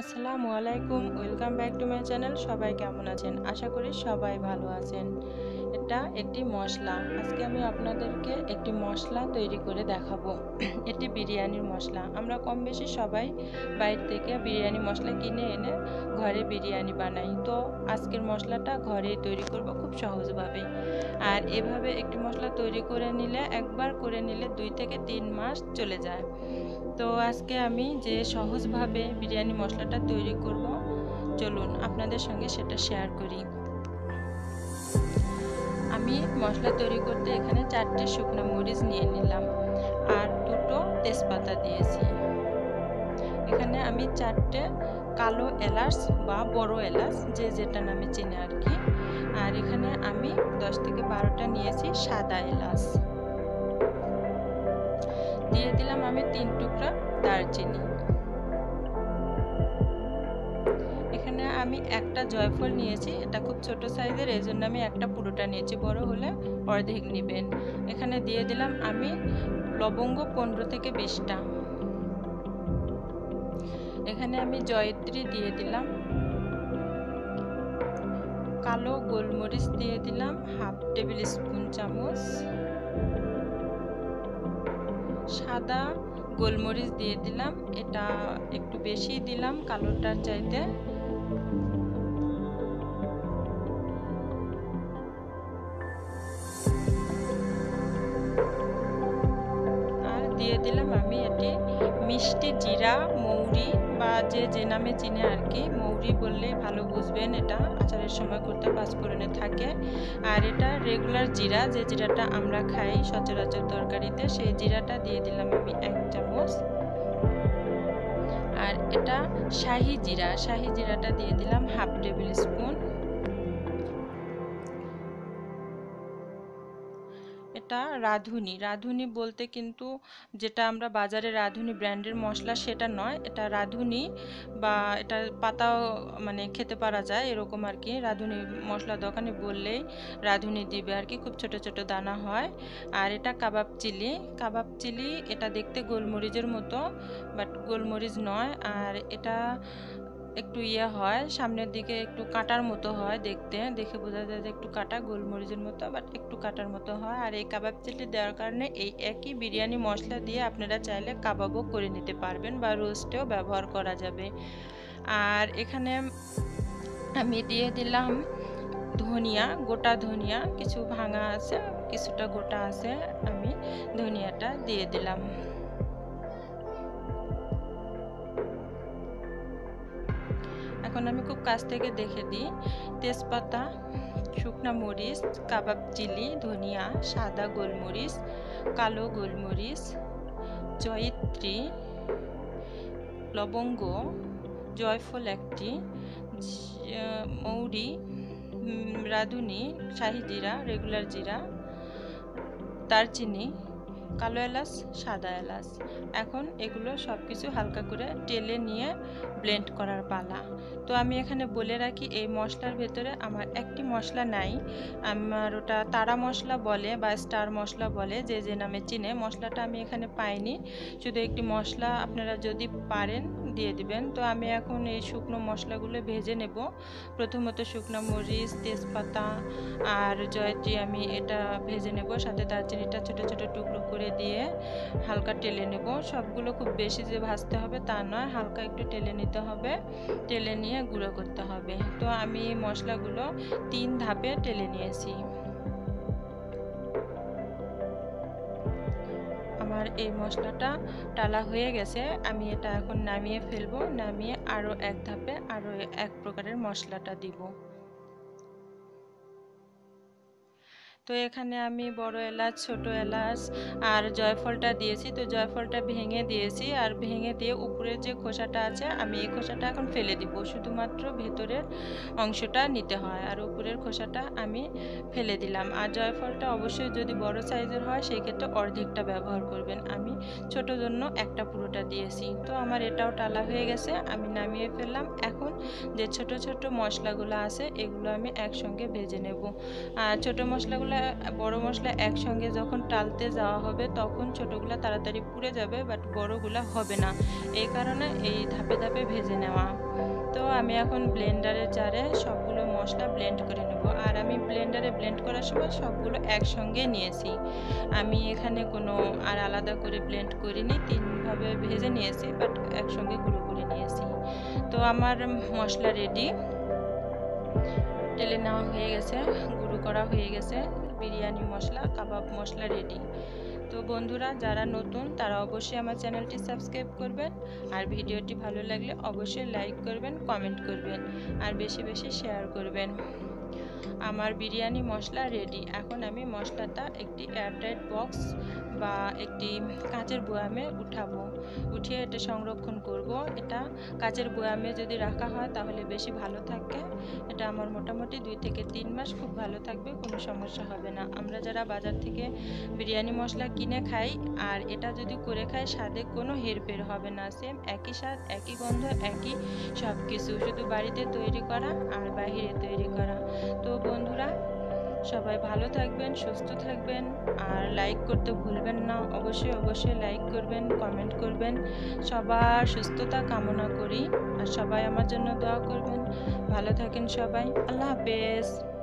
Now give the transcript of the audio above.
আসসালামু আলাইকুম, welcome back to my channel. সবাই কেমন আছেন? আশা করি সবাই ভালো আছেন। এটা একটি মশলা। আজকে আমি আপনাদেরকে একটি মশলা তৈরি করে দেখাবো। এটি বিরিয়ানির মশলা। আমরা কম বেশি সবাই বাইরে থেকে বিরিয়ানি মশলা কিনে এনে ঘরে বিরিয়ানি বানাই। তো আজকের মশলাটা ঘরেই তৈরি করব খুব সহজভাবে। আর এভাবে একটি মশলা তৈরি করে নিলে, একবার করে নিলে 2 থেকে 3 মাস চলে যায়। তো আজকে আমি যে সহজভাবে বিরিয়ানি মশলাটা তৈরি করব, চলুন আপনাদের সঙ্গে সেটা শেয়ার করি। আমি মশলা তৈরি করতে এখানে 4টে শুকনো মরিচ নিয়ে নিলাম আর 2টো তেজপাতা দিয়েছি। এখানে আমি 4টে কালো এলাচ বা বড় এলাচ, যে যেটা নামে চেনে আর কি। আর এখানে আমি 10 থেকে 12টা নিয়েছি সাদা এলাচ। দিয়ে দিলাম আমি 3 টুকরা দারচিনি। এখানে আমি একটা জয়ফল নিয়েছি, এটা খুব ছোট সাইজের, এই জন্য আমি একটা পুরোটা নিয়েছি, বড় হলে অর্ধেক নেবেন। এখানে দিয়ে দিলাম আমি লবঙ্গ 15 থেকে 20টা। এখানে আমি জয়িত্রী দিয়ে দিলাম, কালো গোলমরিচ দিয়ে দিলাম হাফ টেবিল স্পুন চামচ, সাদা গোলমরিচ দিয়ে দিলাম, এটা একটু বেশি দিলাম কালোটার চাইতে। আর দিয়ে দিলাম আমি এটি মিষ্টি জিরা, মৌরি বা যে নামে চিনে আর কি, মৌরি বললেই ভালো বুঝবেন, এটা আচারের সময় করতে পাঁচফোড়নে থাকে। আর এটা রেগুলার জিরা, যে জিরাটা আমরা খাই সচরাচর তরকারিতে, সেই জিরাটা দিয়ে দিলাম আমি 1 চামচ। আর এটা শাহি জিরা, শাহি জিরাটা দিয়ে দিলাম হাফ টেবিল স্পুন। এটা রাঁধুনি, রাঁধুনি বলতে কিন্তু যেটা আমরা বাজারে রাঁধুনি ব্র্যান্ডের মশলা সেটা নয়, এটা রাঁধুনি বা এটা পাতাও মানে খেতে পারা যায় এরকম আর কি। রাঁধুনি মশলা দোকানে বললেই রাঁধুনি দিবে আর কি, খুব ছোট ছোট দানা হয়। আর এটা কাবাব চিলি, কাবাব চিলি এটা দেখতে গোলমরিচের মতো, বাট গোলমরিচ নয়। আর এটা একটু হয়, সামনের দিকে একটু কাঁটার মতো হয়, দেখতে দেখে বোঝা যায় যে একটু কাঁটা, গোলমরিচের মতো বাট একটু কাঁটার মতো হয়। আর এই কাবাব চিলি দেওয়ার কারণে এই একই বিরিয়ানি মশলা দিয়ে আপনারা চাইলে কাবাবও করে নিতে পারবেন বা রোস্টেও ব্যবহার করা যাবে। আর এখানে আমি দিয়ে দিলাম ধনিয়া, গোটা ধনিয়া, কিছু ভাঙা আছে কিছুটা গোটা আছে, আমি ধনিয়াটা দিয়ে দিলাম। এখন আমি খুব কাছ থেকে দেখে দিই, তেজপাতা, শুকনা মরিচ, কাবাব চিলি, ধনিয়া, সাদা গোলমরিচ, কালো গোলমরিচ, জয়িত্রী, লবঙ্গ, জয়ফল একটি, মৌরি, রাঁধুনি, শাহি জিরা, রেগুলার জিরা, দারচিনি, কালো এলাচ, সাদা এলাচ। এখন এগুলো সব কিছু হালকা করে টেলে নিয়ে ব্লেন্ড করার পালা। তো আমি এখানে বলে রাখি, এই মশলার ভেতরে আমার একটি মশলা নাই, আমার ওটা তারা মশলা বলে বা স্টার মশলা বলে, যে নামে চিনে, মশলাটা আমি এখানে পাইনি। শুধু একটি মশলা আপনারা যদি পারেন দিয়ে দিবেন। তো আমি এখন এই শুকনো মশলাগুলো ভেজে নেব। প্রথমত শুকনো মরিচ, তেজপাতা আর জয়ত্রী আমি এটা ভেজে নেব, সাথে দারচিনিটা ছোট ছোট টুকরো করে দিয়ে হালকা টেলে নেব। সবগুলো খুব বেশি যে ভাজতে হবে তা নয়, হালকা একটু টেলে নিতে হবে, টেলে নিয়ে গুঁড়ো করতে হবে। তো আমি মশলাগুলো 3 ধাপে টেলে নিয়েছি। আমার এই মশলাটা টালা হয়ে গেছে, আমি এটা এখন নামিয়ে ফেলবো। নামিয়ে আরও 1 ধাপে আরও এক প্রকারের মশলাটা দিব। তো এখানে আমি বড় এলাচ, ছোট এলাচ আর জয়ফলটা দিয়েছি। তো জয়ফলটা ভেঙে দিয়েছি, আর ভেঙে দিয়ে উপরের যে খোসাটা আছে আমি এই খোসাটা এখন ফেলে দিব, শুধুমাত্র ভেতরের অংশটা নিতে হয়, আর উপরের খোসাটা আমি ফেলে দিলাম। আর জয়ফলটা অবশ্যই যদি বড় সাইজের হয় সেই ক্ষেত্রে অর্ধেকটা ব্যবহার করবেন, আমি ছোট জন্য একটা পুরোটা দিয়েছি। তো আমার এটাও টালা হয়ে গেছে, আমি নামিয়ে ফেললাম। এখন যে ছোট ছোট মশলাগুলো আছে এগুলো আমি একসঙ্গে ভেজে নেব। আর ছোট মশলাগুলো বড় মশলা একসঙ্গে যখন টালতে যাওয়া হবে তখন ছোটোগুলা তাড়াতাড়ি পুড়ে যাবে, বাট বড়গুলা হবে না। এই কারণে এই ধাপে ধাপে ভেজে নেওয়া। তো আমি এখন ব্লেন্ডারের জারে সবগুলো মশলা ব্লেন্ড করে নেব। আর আমি ব্লেন্ডারে ব্লেন্ড করার সময় সবগুলো একসঙ্গে নিয়েছি। আমি এখানে কোনো আর আলাদা করে ব্লেন্ড করিনি, তিনভাবে ভেজে নিয়েছি, বাট একসঙ্গে গুঁড়ো করে নিয়েছি। তো আমার মশলা রেডি, টেলে নেওয়া হয়ে গেছে, গুঁড়ো করা হয়ে গেছে। বিরিয়ানি মশলা, কাবাব মশলা রেডি। তো বন্ধুরা, যারা নতুন তারা অবশ্যই আমার চ্যানেলটি সাবস্ক্রাইব করবেন। আর ভিডিওটি ভালো লাগলে অবশ্যই লাইক করবেন, কমেন্ট করবেন, আর বেশি বেশি শেয়ার করবেন। আমার বিরিয়ানি মশলা রেডি। এখন আমি মশলাটা একটি এয়ারটাইট বক্স বা একটি কাঁচের বয়ামে উঠিয়ে এটা সংরক্ষণ করব। এটা কাঁচের বয়ামে যদি রাখা হয় তাহলে বেশি ভালো থাকে। এটা আমার মোটামুটি 2 থেকে 3 মাস খুব ভালো থাকবে, কোনো সমস্যা হবে না। আমরা যারা বাজার থেকে বিরিয়ানি মশলা কিনে খাই আর এটা যদি করে খাই, স্বাদে কোনো হেরফের হবে না। সেম একই স্বাদ, একই গন্ধ, একই সব কিছু, শুধু বাড়িতে তৈরি করা আর বাইরে তৈরি করা। তো বন্ধুরা, সবাই ভালো থাকবেন, সুস্থ থাকবেন, আর লাইক করতে ভুলবেন না। অবশ্যই অবশ্যই লাইক করবেন, কমেন্ট করবেন। সবার সুস্থতা কামনা করি, আর সবাই আমার জন্য দোয়া করবেন। ভালো থাকেন সবাই। আল্লাহ হাফেজ।